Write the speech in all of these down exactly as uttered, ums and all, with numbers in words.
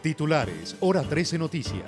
Titulares, Hora trece Noticias.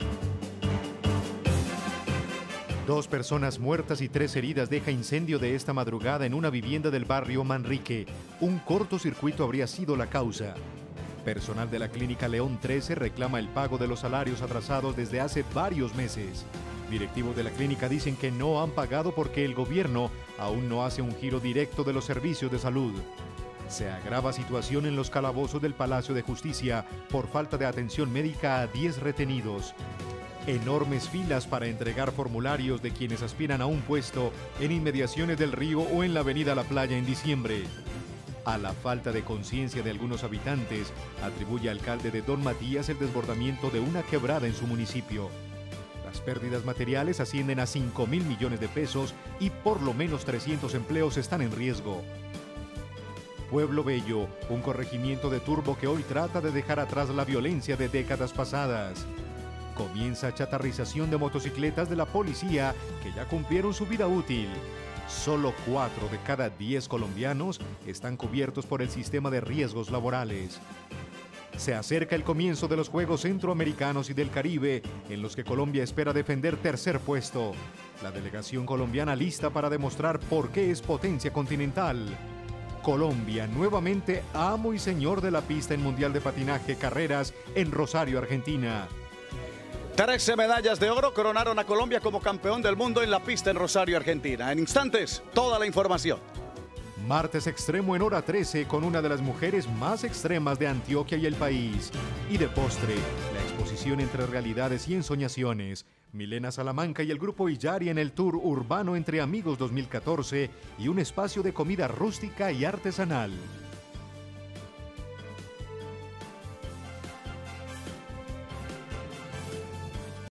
Dos personas muertas y tres heridas deja incendio de esta madrugada en una vivienda del barrio Manrique. Un cortocircuito habría sido la causa. Personal de la clínica León trece reclama el pago de los salarios atrasados desde hace varios meses. Directivos de la clínica dicen que no han pagado porque el gobierno aún no hace un giro directo de los servicios de salud. Se agrava situación en los calabozos del Palacio de Justicia por falta de atención médica a diez retenidos. Enormes filas para entregar formularios de quienes aspiran a un puesto en inmediaciones del río o en la avenida La Playa en diciembre. A la falta de conciencia de algunos habitantes, atribuye alcalde de Don Matías el desbordamiento de una quebrada en su municipio. Las pérdidas materiales ascienden a cinco mil millones de pesos y por lo menos trescientos empleos están en riesgo. Pueblo Bello, un corregimiento de Turbo que hoy trata de dejar atrás la violencia de décadas pasadas. Comienza chatarrización de motocicletas de la policía que ya cumplieron su vida útil. Solo cuatro de cada diez colombianos están cubiertos por el sistema de riesgos laborales. Se acerca el comienzo de los Juegos Centroamericanos y del Caribe, en los que Colombia espera defender tercer puesto. La delegación colombiana lista para demostrar por qué es potencia continental. Colombia, nuevamente amo y señor de la pista en Mundial de Patinaje Carreras en Rosario, Argentina. trece medallas de oro coronaron a Colombia como campeón del mundo en la pista en Rosario, Argentina. En instantes, toda la información. Martes extremo en Hora trece con una de las mujeres más extremas de Antioquia y el país. Y de postre, la exposición entre realidades y ensoñaciones. Milena Salamanca y el grupo Illari en el Tour Urbano Entre Amigos dos mil catorce y un espacio de comida rústica y artesanal.